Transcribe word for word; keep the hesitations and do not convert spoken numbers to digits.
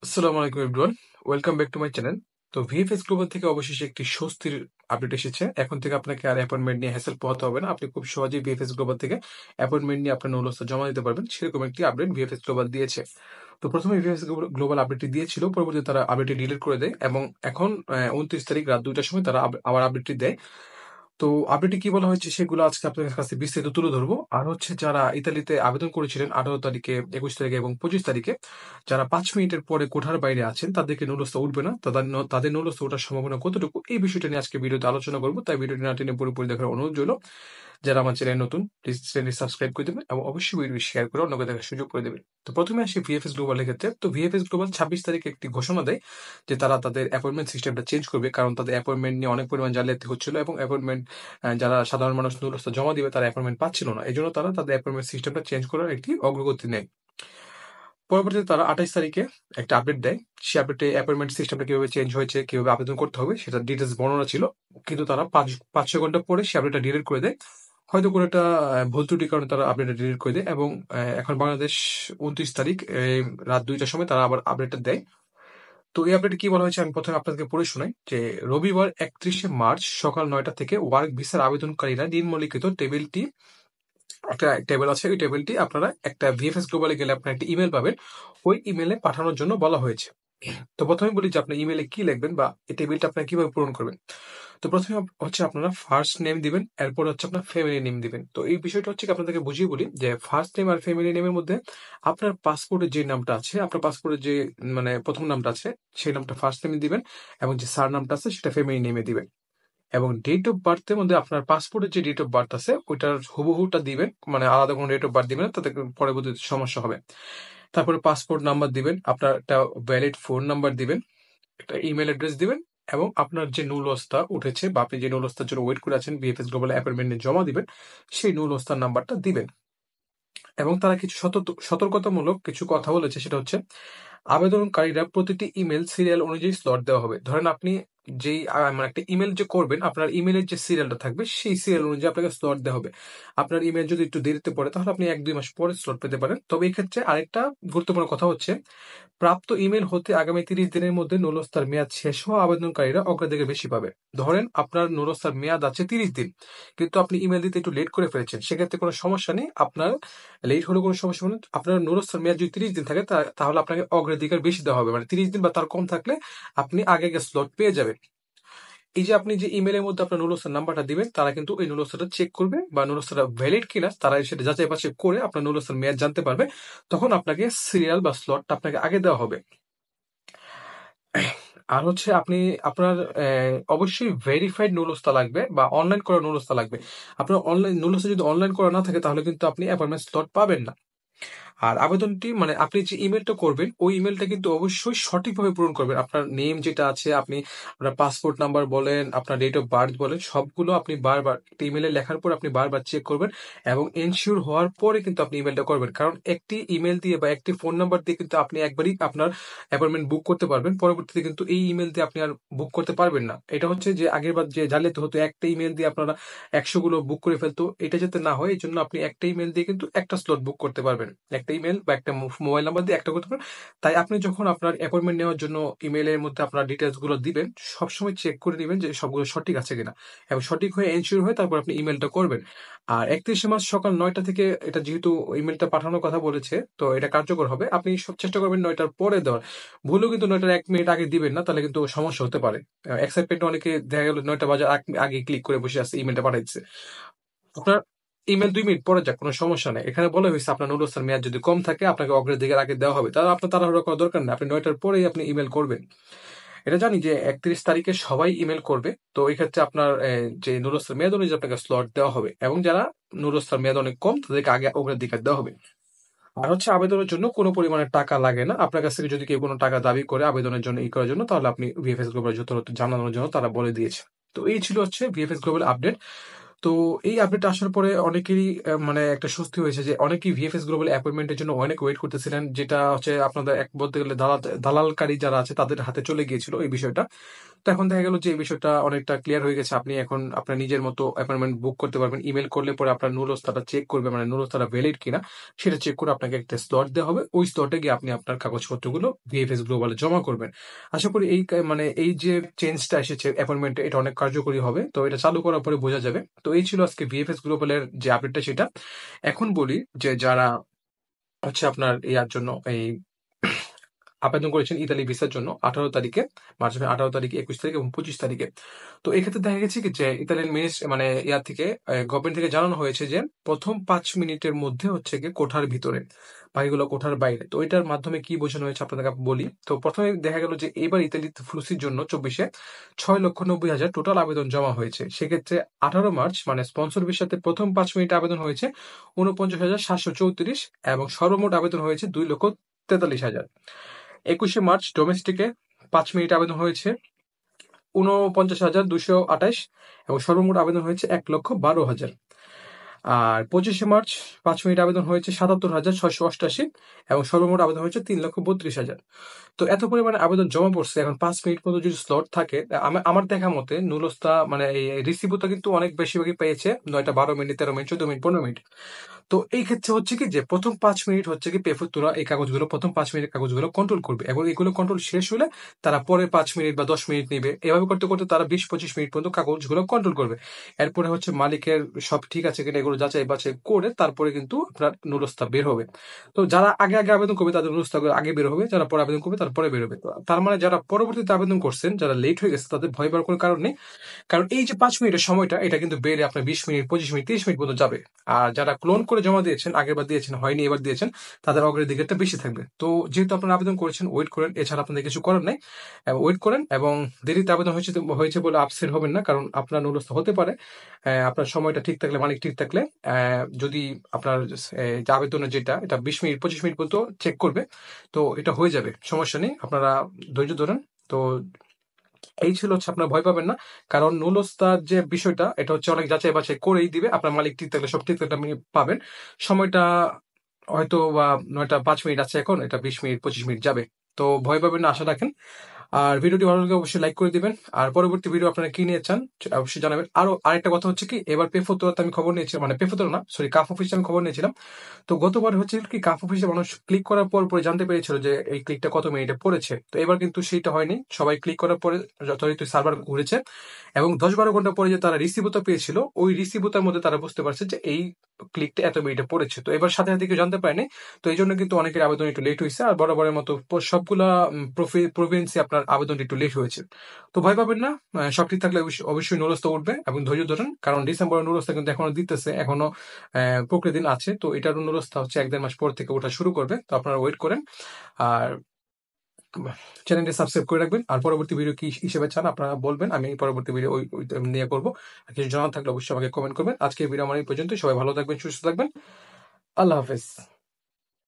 আসসালামু আলাইকুম everyone, welcome back to my channel. তো ভিএফএস গ্লোবাল থেকে অবশেষে একটি স্বস্তির আপডেট এসেছে। এখন থেকে আপনাকে আর অ্যাপয়েন্টমেন্ট নিয়ে হ্যাসেল পোহাতে হবে না। আপনি খুব সহজেই ভিএফএস গ্লোবাল থেকে অ্যাপয়েন্টমেন্ট নিয়ে আপনার নৌলসটা জমা দিতে পারবেন। সেরকম একটি আপডেট ভিএফএস গ্লোবাল দিয়েছে। তো প্রথমে ভিএফএস গ্লোবাল আপডেটটি দিয়েছিল, পরবর্তীতে তারা আপডেটটি ডিলিট করে দেয় এবং এখন উনত্রিশ তারিখ রাত দুইটার সময় তারা আব- আবার আপডেটটি দেয়। তো আপডেটে কি বলা হয়েছে সেগুলো আজকে আপনাদের কাছে বিস্তারিত তুলে ধরবো। আর হচ্ছে যারা ইতালিতে আবেদন করেছিলেন আঠারো তারিখে, একুশ তারিখে এবং পঁচিশ তারিখে, যারা পাঁচ মিনিটের পরে কোঠার বাইরে আছেন তাদেরকে নৌলস্তা উঠবে না, তাদের ন- তাদের নৌলস্তা ওঠার সম্ভাবনা কতটুকু, এই বিষয়টা নিয়ে আজকে ভিডিওতে আলোচনা করবো। তাই ভিডিওটি না টেনে পুরোপুরি দেখার অনুরোধ রইল। যারা আমার চ্যানেল নতুন, প্লিজ চ্যানেলটি সাবস্ক্রাইব করে দেবেন এবং অবশ্যই ভিডিও শেয়ার করে অন্যকে দেখার সুযোগ করে দেবেন। তো প্রথমে আসি ভিএফএস গ্লোবালের ক্ষেত্রে। তো ভিএফএস গ্লোবাল ছাব্বিশ তারিখে একটি ঘোষণা দেয় যে তারা তাদের অ্যাপয়েন্টমেন্ট সিস্টেমটা চেঞ্জ করবে, কারণ তাদের অ্যাপয়েন্টমেন্ট নিয়ে অনেক পরিমাণ জালিয়াতি হচ্ছিল এবং অ্যাপয়েন্টমেন্ট যারা সাধারণ মানুষ নৌলস্তা জমা দিবে তারা অ্যাপয়েন্টমেন্ট পাচ্ছিল না। এই জন্য তারা তাদের অ্যাপয়েন্টমেন্ট সিস্টেমটা চেঞ্জ করার একটি অগ্রগতি নেয়। পরবর্তীতে তারা আঠাইশ তারিখে একটা আপডেট দেয়। সেই আপডেটে অ্যাপয়েন্টমেন্ট সিস্টেমটা কিভাবে চেঞ্জ হয়েছে, কিভাবে আবেদন করতে হবে সেটা ডিটেলস বর্ণনা ছিল। কিন্তু তারা পাঁচ পাঁচ ছয় ঘন্টা পরে সেই আপডেটটা ডিলিট করে দেয়। হয়তো কোনো একটা আহ, ভুল ত্রুটির কারণে তারা আপডেটটা ডিলিট করে দেয় এবং আহ, এখন বাংলাদেশ উনত্রিশ তারিখ এই, রাত দুইটার সময় তারা আবার আপডেটটা দেয়। তো এই আপডেটে কি বলা হয়েছে আমি প্রথমে আপনাদেরকে পড়ে শোনাই যে রবিবার একত্রিশে মার্চ সকাল নয়টা থেকে ওয়ার্ক ভিসার আবেদনকারীরা নিম্নলিখিত টেবিলটি, একটা টেবিল আছে, ওই টেবিলটি আপনারা একটা ভিএফএস গ্লোবালে গেলে আপনারা একটা ইমেল পাবেন, ওই ইমেলে পাঠানোর জন্য বলা হয়েছে। তো প্রথমে বলি যে আপনি ইমেলে কি লিখবেন বা এই টেবিলটা আপনারা কিভাবে পূরণ করবেন। তো প্রথমে আপ- হচ্ছে আপনারা ফার্স্ট নেম দিবেন, এরপর হচ্ছে আপনার ফ্যামিলি নেম দিবেন। তো এই বিষয়টা হচ্ছে কি আপনাদেরকে বুঝিয়ে বলি যে ফার্স্ট নেম আর ফ্যামিলি নেমের মধ্যে আপনার পাসপোর্টের যে নামটা আছে, আপনার পাসপোর্টের যে মানে প্রথম নামটা আছে সেই নামটা ফার্স্ট নেমে দিবেন এবং যে সার নামটা আছে সেটা ফ্যামিলি নেমে দিবেন। এবং ডেট অফ বার্থের মধ্যে আপনার পাসপোর্টের যে ডেট অফ বার্থ আছে ওইটার হুবহুটা দিবেন, মানে আলাদা কোনো ডেট অফ বার্থ দিবেন না, তাতে পরবর্তীতে সমস্যা হবে। তারপরে পাসপোর্ট নাম্বার দিবেন, আপনার একটা ভ্যালিড ফোন নাম্বার দিবেন, একটা ইমেল অ্যাড্রেস দিবেন এবং আপনার যে নৌলস্তা উঠেছে বা আপনি যে নৌলস্তার জন্য ওয়েট করে আছেন বিএফএস গ্লোবাল অ্যাপয়েন্টমেন্টে জমা দিবেন সেই নৌলস্তার নাম্বারটা দিবেন। এবং তারা কিছু সতর্ক- সতর্কতামূলক কিছু কথা বলেছে, সেটা হচ্ছে আবেদনকারীরা প্রতিটি ইমেল সিরিয়াল অনুযায়ী স্লট দেওয়া হবে। ধরেন আপনি যেই আহ, মানে একটা ইমেল যে করবেন, আপনার ইমেলের যে সিরিয়ালটা থাকবে সেই সিরিয়াল অনুযায়ী আপনাকে স্লট দেওয়া হবে। আপনার ইমেল যদি একটু দেরিতে পড়ে তাহলে আপনি এক দুই মাস পরে স্লট পেতে পারেন। তবে এই ক্ষেত্রে আরেকটা গুরুত্বপূর্ণ কথা হচ্ছে প্রাপ্ত ইমেল হতে আগামী তিরিশ দিনের মধ্যে নুরস্তার মেয়াদ শেষ হওয়া আবেদনকারীরা অগ্রাধিকার বেশি পাবে। ধরেন আপনার নুরস্তার মেয়াদ আছে তিরিশ দিন, কিন্তু আপনি ইমেল দিতে একটু লেট করে ফেলেছেন, সেক্ষেত্রে কোনো সমস্যা নেই। আপনার লেট হলে কোনো সমস্যা নেই। আপনার নুরস্তার মেয়াদ যদি তিরিশ দিন থাকে তা- তাহলে আপনাকে অগ্রাধিকার বেশি দেওয়া হবে, মানে তিরিশ দিন বা তার কম থাকলে আপনি আগে আগে স্লট পেয়ে যাবেন। এই যে আপনি যে ইমেলের মধ্যে আপনার নুরস্তার নাম্বারটা দিবেন, তারা কিন্তু ওই নুরস্তাটা চেক করবে বা নুরস্তাটা ভ্যালিড কিনা তারা সেটা যাচাই বাছাই করে আপনার নুরস্তার মেয়াদ জানতে পারবে। তখন আপনাকে সিরিয়াল বা স্লটটা আপনাকে আগে দেওয়া হবে। আর হচ্ছে আপনি আপনার আহ, অবশ্যই ভেরিফাইড নুলস্তা লাগবে বা অনলাইন করা নুলস্তা লাগবে। আপনার অনলাইন নুলস্তা যদি অনলাইন করা না থাকে তাহলে কিন্তু আপনি অ্যাপয়েন্টমেন্ট স্লট পাবেন না। আর আবেদনটি মানে আপনি যে ইমেলটা করবেন ওই ইমেলটা কিন্তু অবশ্যই সঠিকভাবে পূরণ করবেন। আপনার নেম যেটা আছে, আপনি আপনার পাসপোর্ট নাম্বার বলেন, আপনার ডেট অফ বার্থ বলেন, সবগুলো আপনি বারবার একটা ইমেলে লেখার পর আপনি বারবার চেক করবেন এবং এনশিওর হওয়ার পরে কিন্তু আপনি ইমেলটা করবেন। কারণ একটি ইমেল দিয়ে বা একটি ফোন নাম্বার দিয়ে কিন্তু আপনি একবারই আপনার অ্যাপয়েন্টমেন্ট বুক করতে পারবেন, পরবর্তীতে কিন্তু এই ইমেল দিয়ে আপনি আর বুক করতে পারবেন না। এটা হচ্ছে যে আগের বার যে জানলে হতো একটা ইমেল দিয়ে আপনারা একশো গুলো বুক করে ফেলতো, এটা যাতে না হয় এই জন্য আপনি একটা ইমেল দিয়ে কিন্তু একটা স্লট বুক করতে পারবেন, একটা ইমেল বা একটা মোবাইল নাম্বার দিয়ে একটা করতে পারবেন। তাই আপনি যখন আপনার অ্যাপয়েন্টমেন্ট নেওয়ার জন্য ইমেলের মধ্যে আপনার ডিটেলস গুলো দিবেন, সবসময় চেক করে নেবেন যে সবগুলো সঠিক আছে কিনা এবং সঠিক হয়ে এনশিওর হয়ে তারপর আপনি ইমেলটা করবেন। আর একত্রিশে মার্চ সকাল নয়টা থেকে, এটা যেহেতু ইমেলটা পাঠানোর কথা বলেছে তো এটা কার্যকর হবে, আপনি সব চেষ্টা করবেন নয়টার পরে দেওয়ার। ভুলেও কিন্তু নয়টার এক মিনিট আগে দিবেন না, তাহলে কিন্তু সমস্যা হতে পারে। এক্সাইটমেন্ট অনেকে দেখা গেল নয়টা বাজার আগ- আগে ক্লিক করে বসে আছে, ইমেলটা পাঠাইছে। আপনার ইমেল দুই মিনিট পরে যাক, কোনো সমস্যা নেই। এখানে বলা হয়েছে আপনার নুডলসের মেয়াদ যদি কম থাকে আপনাকে অগ্রাধিকার আগে দেওয়া হবে, তাহলে আপনার তাড়াহুড়ো করার দরকার নেই, আপনি নয়টার পরেই আপনি ইমেল করবেন। এটা জানি যে একত্রিশ তারিখে সবাই ইমেল করবে, তো এই ক্ষেত্রে আপনার আহ, যে নুডলসের মেয়াদ অনুযায়ী আপনাকে স্লট দেওয়া হবে এবং যারা নুডলসের মেয়াদ অনেক কম তাদেরকে আগে অগ্রাধিকার দেওয়া হবে। আর হচ্ছে আবেদনের জন্য কোনো পরিমাণে টাকা লাগে না। আপনার কাছ থেকে যদি কেউ কোনো টাকা দাবি করে আবেদনের জন্য ই করার জন্য, তাহলে আপনি ভিএফএস গ্লোবাল যথাযথ জানানোর জন্য তারা বলে দিয়েছে। তো এই ছিল হচ্ছে ভিএফএস গ্লোবাল আপডেট। তো এই আপডেট আসার পরে অনেকেরই আহ, মানে একটা স্বস্তি হয়েছে যে অনেকেই ভিএফএস গ্লোবাল অ্যাপয়েন্টমেন্টের জন্য অনেক ওয়েট করতেছিলেন, যেটা হচ্ছে আপনাদের এক বলতে গেলে দালাল দালালকারী যারা আছে তাদের হাতে চলে গিয়েছিল এই বিষয়টা। তো এখন দেখা গেল যে এই বিষয়টা অনেকটা ক্লিয়ার হয়ে গেছে। আপনি এখন আপনার নিজের মতো অ্যাপয়েন্টমেন্ট বুক করতে পারবেন। ইমেল করলে পরে আপনার নুরস্তাটা চেক করবে, মানে নুরস্তাটা ভ্যালিড কিনা সেটা চেক করে আপনাকে একটা স্লট দেওয়া হবে। ওই স্লটে গিয়ে আপনি আপনার কাগজপত্রগুলো ভিএফএস গ্লোবালে জমা করবেন। আশা করি এই কা- মানে এই যে চেঞ্জটা এসেছে অ্যাপয়েন্টমেন্টে, এটা অনেক কার্যকরী হবে। তো এটা চালু করার পরে বোঝা যাবে। তো এই ছিল আজকে ভিএফএস গ্লোবালের যে আপডেটটা সেটা। এখন বলি যে যারা হচ্ছে আপনার ইয়ার জন্য এই আবেদন করেছেন ইতালি ভিসার জন্য আঠারো তারিখে, মার্চ মাসের আঠারো তারিখে, একুশ তারিখে এবং পঁচিশ তারিখে। তো এক্ষেত্রে দেখা গেছে কি যে ইতালিয়ান মিনিস্ট মানে ইয়ার থেকে গভর্নমেন্ট থেকে জানানো হয়েছে যে প্রথম পাঁচ মিনিটের মধ্যে হচ্ছে গিয়ে কোঠার ভিতরে, বাকিগুলো কোঠার বাইরে। তো এটার মাধ্যমে কি বোঝানো হয়েছে আপনাদেরকে বলি। তো প্রথমে দেখা গেল যে এবার ইতালিতে ফ্লুসির জন্য চব্বিশে ছয় লক্ষ নব্বই হাজার টোটাল আবেদন জমা হয়েছে। সেক্ষেত্রে আঠারো মার্চ মানে স্পন্সর ভিসাতে প্রথম পাঁচ মিনিট আবেদন হয়েছে উনপঞ্চাশ হাজার সাতশো চৌত্রিশ এবং সর্বমোট আবেদন হয়েছে দুই লক্ষ তেতাল্লিশ হাজার। একুশে মার্চ ডোমেস্টিকে পাঁচ মিনিট আবেদন হয়েছে উনপঞ্চাশ হাজার দুশো আঠাশ এবং সর্বমোট আবেদন হয়েছে এক লক্ষ বারো হাজার। আর পঁচিশে মার্চ পাঁচ মিনিট আবেদন হয়েছে সাতাত্তর হাজার ছয়শো অষ্টাশি এবং সর্বমোট আবেদন হয়েছে তিন লক্ষ বত্রিশ হাজার। তো এত পরিমাণে আবেদন জমা পড়ছে, এখন পাঁচ মিনিট পর্যন্ত যদি স্লট থাকে, আমার আমার দেখা মতে নুলস্তা মানে এই রিসিভও কিন্তু অনেক বেশিরভাগই পেয়েছে নয়টা বারো মিনিট তেরো মিনিট চোদ্দ মিনিট পনেরো মিনিট। তো এই ক্ষেত্রে হচ্ছে কি যে প্রথম পাঁচ মিনিট হচ্ছে কি পেফুতুরা এই কাগজগুলো প্রথম পাঁচ মিনিট কাগজগুলো কন্ট্রোল করবে এবং এগুলো কন্ট্রোল শেষ হলে তারা পরে পাঁচ মিনিট বা দশ মিনিট নিবে। এভাবে করতে করতে তারা বিশ পঁচিশ মিনিট পর্যন্ত কাগজগুলো কন্ট্রোল করবে। এরপরে হচ্ছে মালিকের সব ঠিক আছে কিনা এগুলো যাচাই বাছাই করে তারপরে কিন্তু আপনার নুরস্তা বের হবে। তো যারা আগে আগে আবেদন করবে তাদের নুরস্তা আগে বের হবে, যারা পরে আবেদন করবে তারপরে বের হবে। তো তার মানে যারা পরবর্তীতে আবেদন করছেন, যারা লেট হয়ে গেছে, তাদের ভয় পাওয়ার কোনো কারণ নেই। কারণ এই যে পাঁচ মিনিটের সময়টা এটা কিন্তু বেড়ে আপনার বিশ মিনিট পঁচিশ মিনিট তিরিশ মিনিট পর্যন্ত যাবে। আর যারা ক্লোন করে জমা দিয়েছেন, আগের বার দিয়েছেন হয়নি এবার দিয়েছেন, তাদের অগ্রাধিকারটা বেশি থাকবে। তো যেহেতু আপনারা আবেদন করেছেন ওয়েট করেন, এছাড়া আপনাদের কিছু করার নাই। ওয়েট করেন এবং দেরিতে আবেদন হয়েছে হয়েছে বলে আপসেট হবেন না, কারণ আপনার নুরস্ত হতে পারে আহ, আপনার সময়টা ঠিক থাকলে, মালিক ঠিক থাকলে আহ, যদি আপনার আহ, যে আবেদনের যেটা এটা বিশ মিনিট পঁচিশ মিনিট পর্যন্ত চেক করবে, তো এটা হয়ে যাবে, সমস্যা নেই, আপনারা ধৈর্য ধরেন। তো এই ছিল হচ্ছে আপনার ভয় পাবেন না, কারণ নুলস্তার যে বিষয়টা এটা হচ্ছে অনেক যাচাই বাছাই করেই দিবে। আপনার মালিক ঠিক থাকলে সব ঠিক থাকলে আপনি পাবেন। সময়টা হয়তো বা নয়টা পাঁচ মিনিট আছে, এখন এটা বিশ মিনিট পঁচিশ মিনিট যাবে। তো ভয় পাবেন না, আশা রাখেন। আর ভিডিওটি ভালো লাগলে অবশ্যই লাইক করে দিবেন। আর পরবর্তী ভিডিও আপনারা কি নিয়ে চান সেটা অবশ্যই জানাবেন। আরো আরেকটা কথা হচ্ছে কি, এবার পেফোতোরাতে আমি খবর নিয়েছিলাম, মানে পেফোতোরা না সরি কাফ অফিসে আমি খবর নিয়েছিলাম। তো গতবার হচ্ছে কি কাফ অফিসে মানুষ ক্লিক করার পর পরে জানতে পেরেছিল যে এই ক্লিকটা কত মিনিটে পড়েছে। তো এবার কিন্তু সেইটা হয়নি, সবাই ক্লিক করার পরে যথারীতি সার্ভার ঘুরেছে এবং দশ বারো ঘন্টা পরে যে তারা রিসিভতা পেয়েছিল, ওই রিসিভতার মধ্যে তারা বুঝতে পারছে যে এই ক্লিকটা এত মিনিটে পড়েছে। তো এবার সাথে সাথে কেউ জানতে পারেনি। তো এই জন্য কিন্তু অনেকের আবেদন একটু লেট হয়েছে, আর বরাবরের মতো সবগুলা প্রভিন্সে আপনার আবেদন একটু লেট হয়েছে। তো ভয় পাবেন না, আহ, সব ঠিক থাকলে অবশ্যই অবশ্যই নুরস্ত উঠবে এবং ধৈর্য ধরেন, কারণ ডিসেম্বরের নুরস্ত কিন্তু এখনো দিতেছে, এখনো আহ, প্রকৃতি দিন আছে। তো এটার নুরস্ত হচ্ছে এক দেড় মাস পর থেকে ওঠা শুরু করবে। তো আপনারা ওয়েট করেন আর চ্যানেলটি সাবস্ক্রাইব করে রাখবেন। আর পরবর্তী ভিডিও কি হিসেবে চান আপনারা বলবেন, আমি পরবর্তী ভিডিও ওই ওই নিয়ে করবো। আর কিছু জানা থাকলে অবশ্যই আমাকে কমেন্ট করবেন। আজকে ভিডিও আমার এই পর্যন্ত, সবাই ভালো থাকবেন, সুস্থ থাকবেন, আল্লাহ হাফেজ।